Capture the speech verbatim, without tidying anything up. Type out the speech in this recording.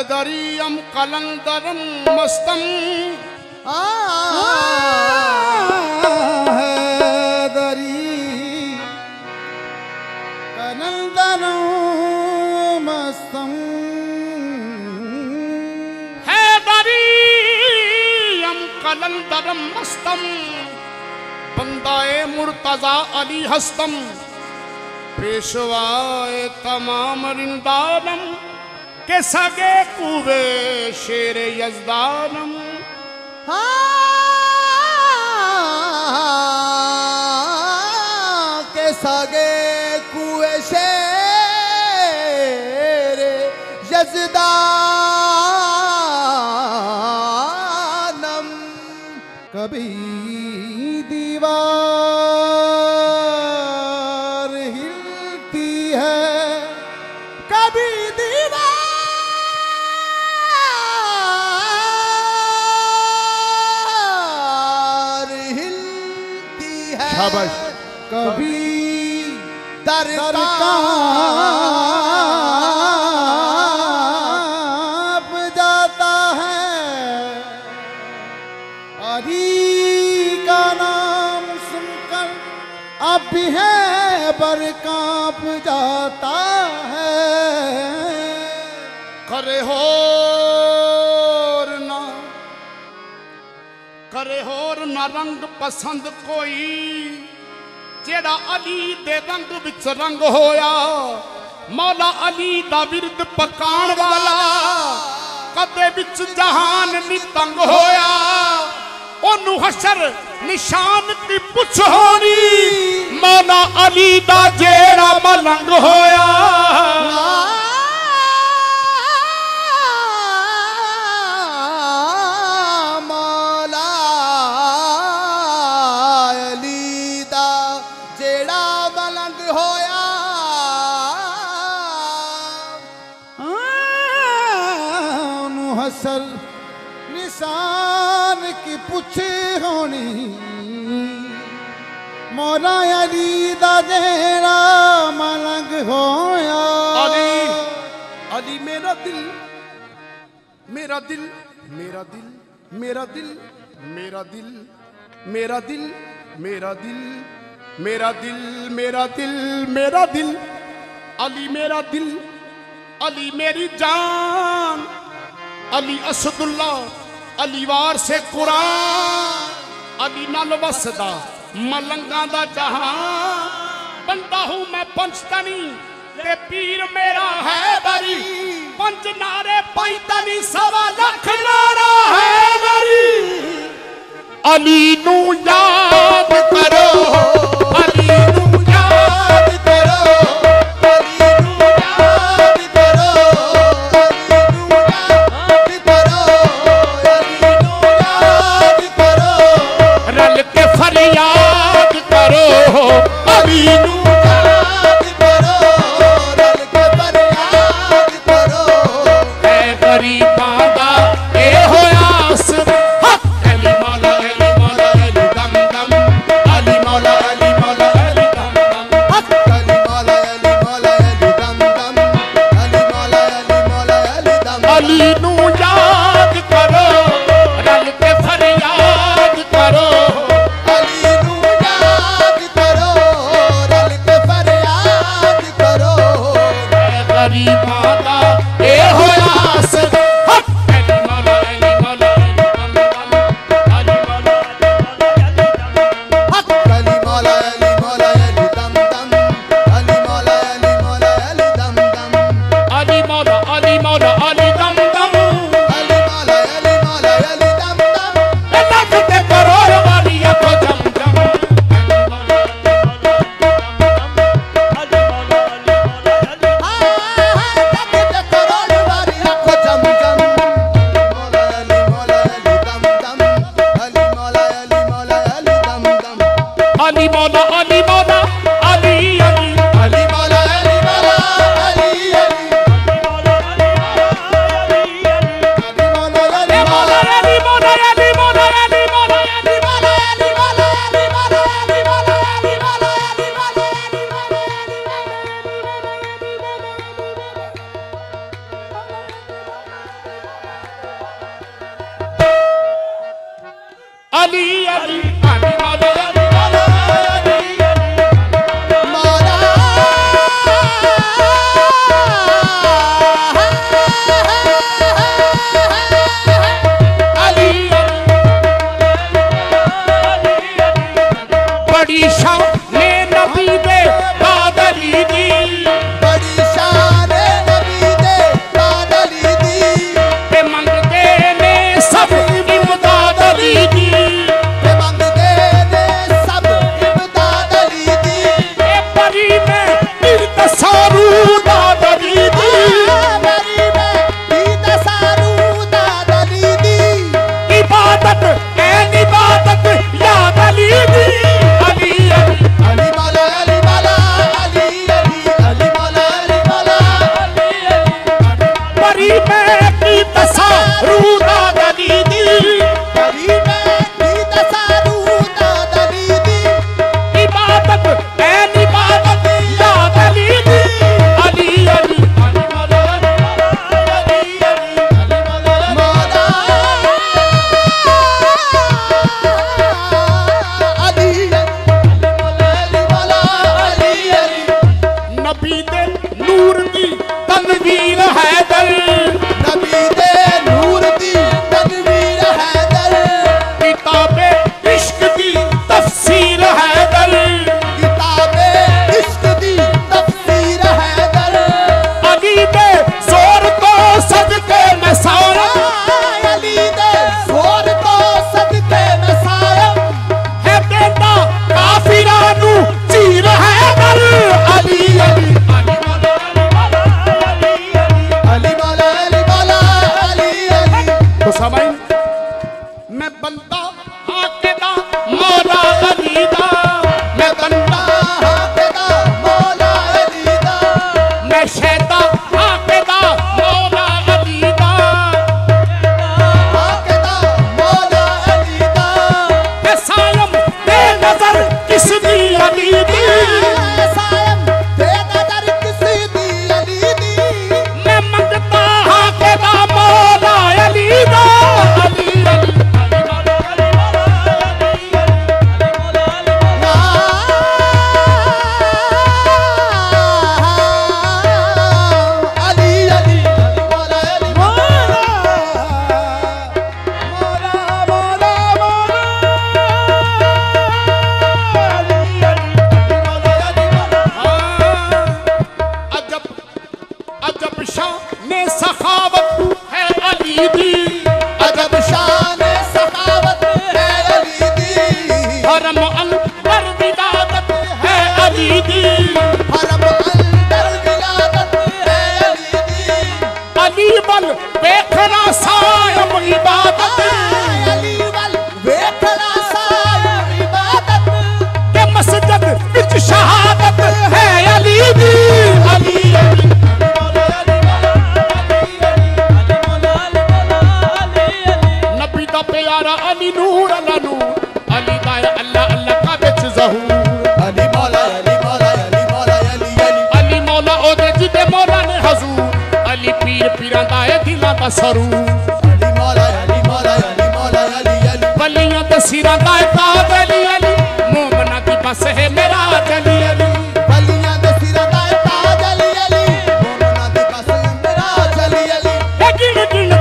हैदरियम कलंदरम मस्तम हैदरी कलंदरम मस्तम हैदरियम कलंदरम मस्तम बंदाए मुर्तजा अली हस्तम पेशवाए तमाम रिंदानम के सगे कुवे शेर यजदानम के सगे कुवे शेर यजदानम कभी दीवार हिलती है कभी दीवार हिलती है कभी दर कांप जाता है अली का नाम सुनकर अब भी है पर कांप जाता है करे होर ना करे होर ना रंग पसंद कोई जेड़ा अली दे रंग विच रंग होया मौला अली दा विरद पकाण वाला कदे विच जहान नी तंग होया ओनू हशर निशान की पुछ होनी मौला अली दा जेड़ा मलंग होया मौला अली दा जेड़ा मलंग होया ओनू हशर निशान की पुछ होनी मौला अली दा जेड़ा मलंग होया अली अली मेरा दिल मेरा दिल मेरा दिल मेरा दिल मेरा दिल मेरा दिल मेरा दिल मेरा दिल मेरा दिल मेरा दिल अली मेरा दिल अली मेरी जान अली असदुल्ला अली वार से कुरान अली नाल वसदा मलंगा दा जहां बंदा हूं मैं पंचतनी ते पीर मेरा है बरी पंच नारे पैंताली सवा लख नारा है बरी अली नू याद करो अली नू याद करो अली नू याद करो अली नू याद करो अली नू याद करो रल के फरियाद करो अली नू याद करो रल के फरियाद करो है गरीबां दा ए होया आसरा अली मौला अली मौला अली दम दम अली मौला अली मौला अली दम दम अली मौला अली मौला अली दम दम अली मौला अली मौला अली दम अली नू याद करो रल के फरियाद करो अली नू याद करो रल के फरियाद करो है गरीबां दा ए होया आसरा अली मौला अली मौला अली दम दम अली मौला अली मौला अली मौला अली दम दम अली मौला अली मौला अली दम दम अली मौला अली मौला अली दम दम अली मौला अली मौला अली दम दम लख ते करोड़ वाली अखो जम जम करोड़ वाली आंखों जम जम मौला अली मौला अली दम दम अली मौला अली मौला अली दम दम अली मौला अली मौला अली अली अली मौला अली मौला अली अली अली अली अली मौला अली बड़ी शान नबी दे बादली दी बड़ी शान नबी दे बादली दी ते मंगते ने सब इमदाद अली दी ते मंगते ने सब इमदाद अली दी ए परी में इर्तसारू दाद अली दी बरी में इर्तसारू दाद अली दी इबादत ऐन इबादत याद अली दी अली अली अली मौला अली मौला अली अली अली मौला अली मौला अली अली परी में इर्तसारू दाद अली दी बरी में इर्तसारू दाद अली दी इबादत ऐन इबादत याद अली दी अली अली अली मौला अली अली अली अली मौला मौला अली अली मौला अली अली नबी दे नूर दी तनवीर हैदर नबी दे नूर दी तनवीर हैदर किताबे इश्क दी तफसीर हैदर किताबे इश्क दी तफसीर हैदर अली दे जोर तो सदके में सारा अली दे जोर तो सदके में सायम है बेटा काफिरा नू चीर हैदर अली अली अली मौला अली अली मौला अली मौला अली अली तो समझ मैं बंदा आकेदा मौला अली दा मैं बंदा हाकेदा मौला अली दा मैं शैदा आकेदा मौला अली दा हाकेदा मौला अली दा मैं सायम बे नजर किस दी अली दी सायम दे नजर किसी दी अली दी मैं मंगता आकेदा मौला अली दा अली अली अली मौला अली अली अली मौला अली मौला मौला मौला अली अली मौला अली मौला अजब अजब शान सखावत है अली दी अजब शान सखावत है अली दी हरम अंदर विलादत है अली दी हरम अंदर विलादत है अली दी अली बल बेखरा सायम इबादत अली वल वेखड़ा सायम इबादत के मस्जिद विच शहादत है अली दी अली अली नबी दा प्यारा अली नूर अला नूर अली दा अल्लाह अल्लाह का विच ज़हूर अली मौला अली मौला अली मौला अली अली अली मौला ओदे जिदे मौला ने हजूर अली पीर पीरां दा ए दिलां दा सरूर अली मौला अली मौला अली मौला अली अली वलियां दे सिरां दा ए ताज अली अली मोमना दी बस है मेरा अली अली बलियां दे सिरां दा ताज अली अली मोमना दे बस मेरा अली अली ए गिण गिण